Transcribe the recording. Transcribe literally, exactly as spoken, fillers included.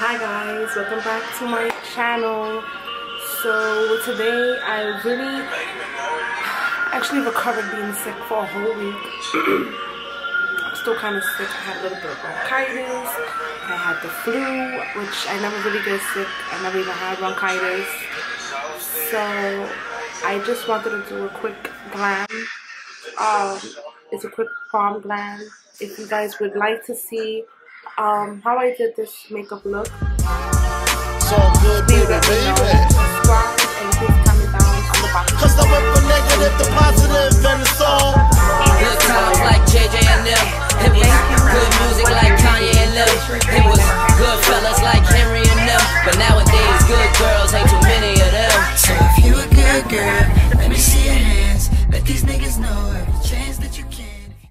Hi guys, welcome back to my channel. So today I really actually recovered being sick for a whole week. I'm still kind of sick. I had a little bit of bronchitis. I had the flu, which I never really get sick. I never even had bronchitis. So I just wanted to do a quick glam. Um, it's a quick prom glam. If you guys would like to see um, how I did this makeup look, it's all good, please baby, let me know. baby. Subscribe and please comment down on the bottom. Cause I went from negative to positive and it's all Good times like J J and them.